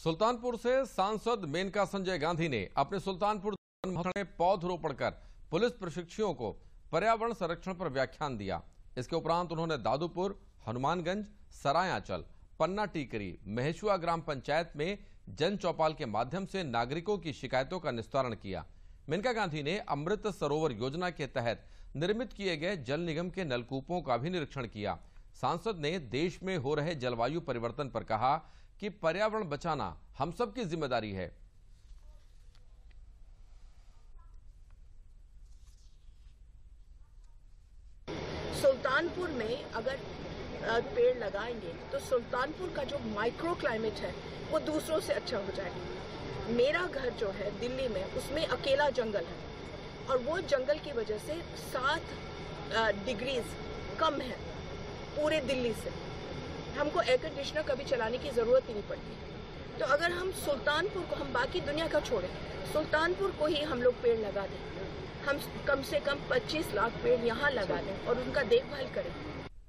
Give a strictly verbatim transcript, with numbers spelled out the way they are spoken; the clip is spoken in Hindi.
सुल्तानपुर से सांसद मेनका संजय गांधी ने अपने सुल्तानपुर में पौधरोपण कर पुलिस प्रशिक्षुओं को पर्यावरण संरक्षण पर व्याख्यान दिया। इसके उपरांत उन्होंने दादूपुर, हनुमानगंज, सरायांचल, पन्ना टीकरी, महेशुआ ग्राम पंचायत में जन चौपाल के माध्यम से नागरिकों की शिकायतों का निस्तारण किया। मेनका गांधी ने अमृत सरोवर योजना के तहत निर्मित किए गए जल निगम के नलकूपों का भी निरीक्षण किया। सांसद ने देश में हो रहे जलवायु परिवर्तन पर कहा कि पर्यावरण बचाना हम सब की जिम्मेदारी है। सुल्तानपुर में अगर पेड़ लगाएंगे तो सुल्तानपुर का जो माइक्रो क्लाइमेट है वो दूसरों से अच्छा हो जाएगा। मेरा घर जो है दिल्ली में, उसमें अकेला जंगल है और वो जंगल की वजह से सात डिग्रीज कम है पूरे दिल्ली से। हमको एयर कंडीशनर कभी चलाने की जरूरत ही नहीं पड़ती। तो अगर हम सुल्तानपुर को, हम बाकी दुनिया का छोड़ें, सुल्तानपुर को ही हम लोग पेड़ लगा दें, हम कम से कम पच्चीस लाख पेड़ यहाँ लगा दें और उनका देखभाल करें,